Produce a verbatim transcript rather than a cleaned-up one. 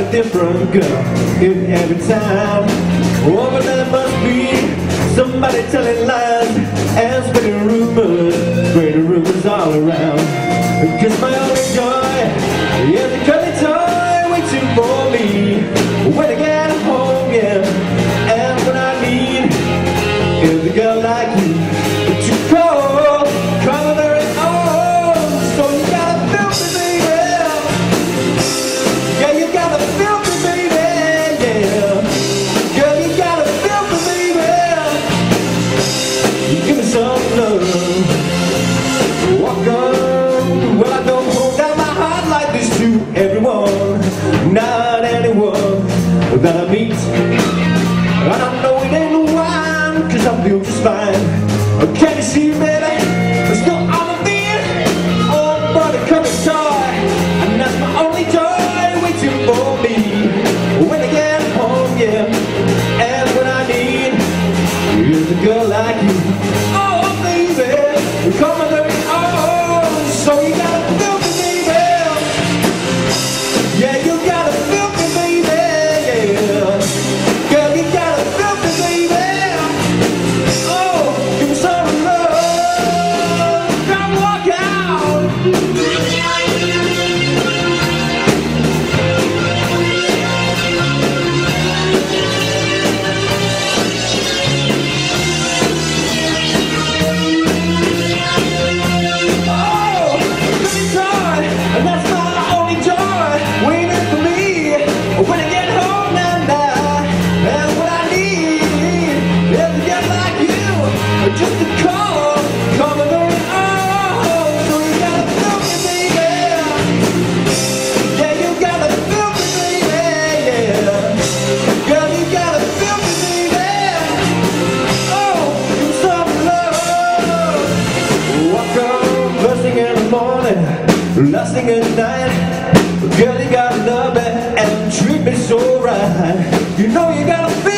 a different girl in every town. Oh, but there must be somebody telling lies and spreading rumors, spreading rumors all around. Cause my only joy is a cuddly toy waiting for me when I get home, yeah. And what I need is a girl like you to call, call her very own. So you gotta feel me, baby. Yeah, you gotta feel me, baby, yeah. Girl, you gotta feel me, baby. Give me some love. Walk on. Well, I don't hold down my heart like this to everyone, not anyone that I meet. And I know it ain't no wine, cause I feel just fine. Can't you see, baby, I'm still on the beat. Oh, but a cuddly toy, and that's my only joy waiting for me when I get home, yeah. And what I need is a girl like you. Oh, baby, come on, baby, oh, so you gotta feel me, baby. Yeah, you gotta feel me, baby, yeah. Girl, you gotta feel me, baby. Oh, give me some love. Come walk out. Oh, give me joy, and that's my only joy waiting for me when I get home now, now. And what I need is a girl like you, just to call, call me very own. So you gotta feel me, baby. Yeah, you gotta feel me, baby, yeah. Girl, you gotta feel me, baby. Oh, give me some love. Walk on, first thing in the morning, last thing at night. Girl, you gotta love me and treat me so right. You know you gotta feel